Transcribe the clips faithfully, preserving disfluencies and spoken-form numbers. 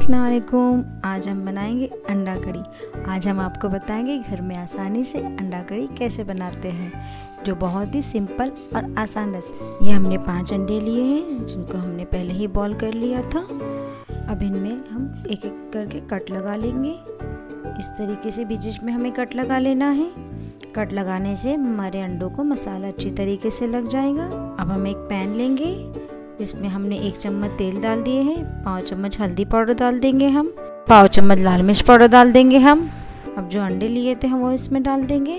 अस्सलाम वालेकुम। आज हम बनाएंगे अंडा कड़ी। आज हम आपको बताएंगे घर में आसानी से अंडा कड़ी कैसे बनाते हैं, जो बहुत ही सिंपल और आसान रेसिपी। ये हमने पांच अंडे लिए हैं जिनको हमने पहले ही बॉईल कर लिया था। अब इनमें हम एक एक करके कट लगा लेंगे। इस तरीके से बीच बीच में हमें कट लगा लेना है। कट लगाने से हमारे अंडों को मसाला अच्छी तरीके से लग जाएगा। अब हम एक पैन लेंगे, इसमें हमने एक चम्मच तेल डाल दिए हैं। पाँव चम्मच हल्दी पाउडर डाल देंगे हम। पाँव चम्मच लाल मिर्च पाउडर डाल देंगे हम। अब जो अंडे लिए थे हम वो इसमें डाल देंगे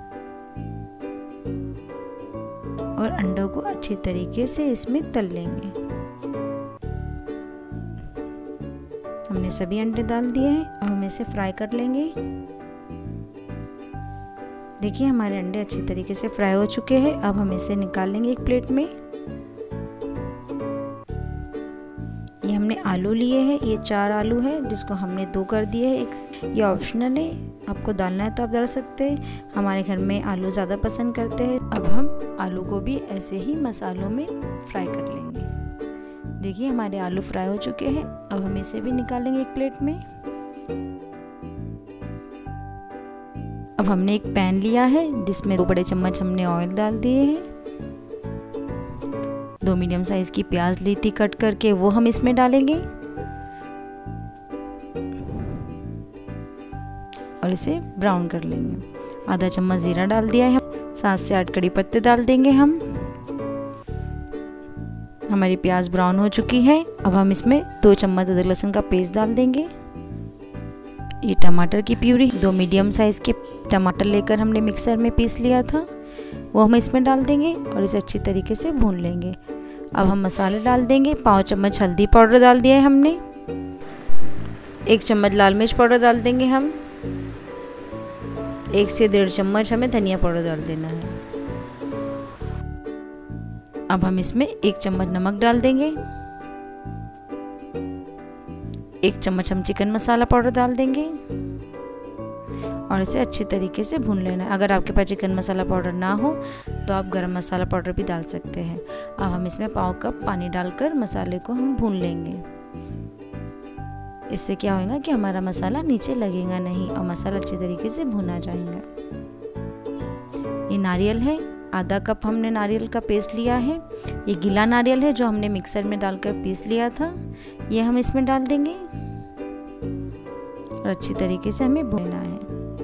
और अंडों को अच्छी तरीके से इसमें तल लेंगे। हमने सभी अंडे डाल दिए हैं। अब हम इसे फ्राई कर लेंगे। देखिए हमारे अंडे अच्छी तरीके से फ्राई हो चुके हैं। अब हम इसे निकाल लेंगे एक प्लेट में। ये हमने आलू लिए हैं, ये चार आलू है जिसको हमने दो कर दिए है। एक ये ऑप्शनल है, आपको डालना है तो आप डाल सकते हैं। हमारे घर में आलू ज़्यादा पसंद करते हैं। अब हम आलू को भी ऐसे ही मसालों में फ्राई कर लेंगे। देखिए हमारे आलू फ्राई हो चुके हैं। अब हम इसे भी निकालेंगे एक प्लेट में। अब हमने एक पैन लिया है जिसमें दो बड़े चम्मच हमने ऑयल डाल दिए हैं। दो मीडियम साइज की प्याज ली थी कट करके, वो हम इसमें डालेंगे और इसे ब्राउन कर लेंगे। आधा चम्मच जीरा डाल दिया है हम। सात से आठ कड़ी पत्ते डाल देंगे हम। हमारी प्याज ब्राउन हो चुकी है। अब हम इसमें दो चम्मच अदरक लहसुन का पेस्ट डाल देंगे। ये टमाटर की प्यूरी, दो मीडियम साइज के टमाटर लेकर हमने मिक्सर में पीस लिया था, वो हम इसमें डाल देंगे और इसे अच्छी तरीके से भून लेंगे। अब हम मसाले डाल देंगे। पाँव चम्मच हल्दी पाउडर डाल दिया है हमने। एक चम्मच लाल मिर्च पाउडर डाल देंगे हम। एक से डेढ़ चम्मच हमें धनिया पाउडर डाल देना है। अब हम इसमें एक चम्मच नमक डाल देंगे। एक चम्मच हम चिकन मसाला पाउडर डाल देंगे और इसे अच्छी तरीके से भून लेना है। अगर आपके पास चिकन मसाला पाउडर ना हो तो आप गरम मसाला पाउडर भी डाल सकते हैं। अब हम इसमें पाव कप पानी डालकर मसाले को हम भून लेंगे। इससे क्या होगा कि हमारा मसाला नीचे लगेगा नहीं और मसाला अच्छी तरीके से भुना जाएगा। ये नारियल है, आधा कप हमने नारियल का पेस्ट लिया है। ये गीला नारियल है जो हमने मिक्सर में डालकर पीस लिया था, ये हम इसमें डाल देंगे और अच्छी तरीके से हमें भूनना है।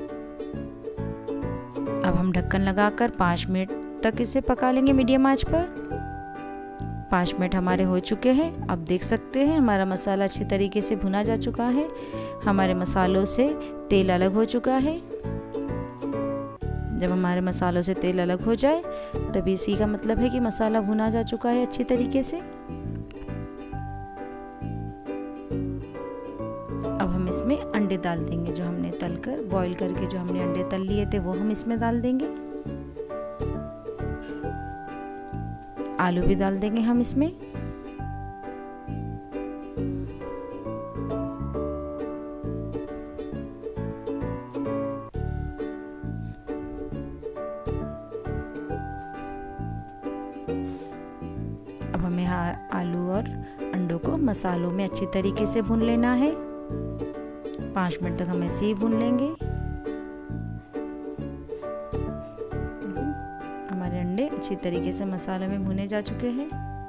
अब हम ढक्कन लगाकर पाँच मिनट तक इसे पका लेंगे मीडियम आंच पर। पाँच मिनट हमारे हो चुके हैं। अब देख सकते हैं हमारा मसाला अच्छी तरीके से भुना जा चुका है। हमारे मसालों से तेल अलग हो चुका है। जब हमारे मसालों से तेल अलग हो जाए तभी इसी का मतलब है कि मसाला भुना जा चुका है अच्छी तरीके से। अब हम इसमें अंडे डाल देंगे जो हमने तलकर बॉईल करके जो हमने अंडे तल लिए थे वो हम इसमें डाल देंगे। आलू भी डाल देंगे हम इसमें। अब हमें आलू और अंडों को मसालों में अच्छी तरीके से भून लेना है। पाँच मिनट तक हम ऐसे ही भून लेंगे। हमारे अंडे अच्छी तरीके से मसाले में भुने जा चुके हैं।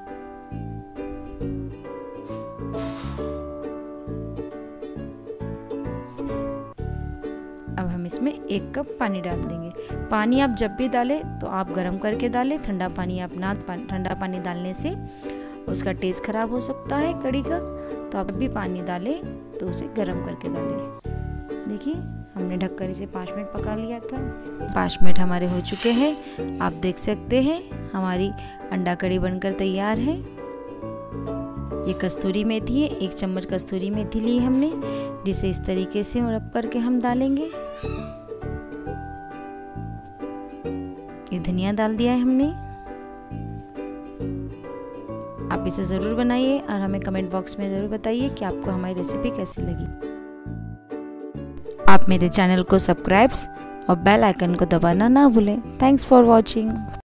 अब हम इसमें एक कप पानी डाल देंगे। पानी आप जब भी डालें तो आप गर्म करके डालें। ठंडा पानी आप ना ठंडा पानी डालने से उसका टेस्ट खराब हो सकता है कड़ी का, तो आप भी पानी डालें तो उसे गर्म करके डालें। देखिए हमने ढककर इसे पाँच मिनट पका लिया था। पाँच मिनट हमारे हो चुके हैं। आप देख सकते हैं हमारी अंडा कड़ी बनकर तैयार है। ये कस्तूरी मेथी है, एक चम्मच कस्तूरी मेथी ली हमने, जिसे इस तरीके से रब करके हम डालेंगे। ये धनिया डाल दिया है हमने। आप इसे ज़रूर बनाइए और हमें कमेंट बॉक्स में ज़रूर बताइए कि आपको हमारी रेसिपी कैसी लगी। आप मेरे चैनल को सब्सक्राइब और बेल आइकन को दबाना ना भूलें। Thanks for watching.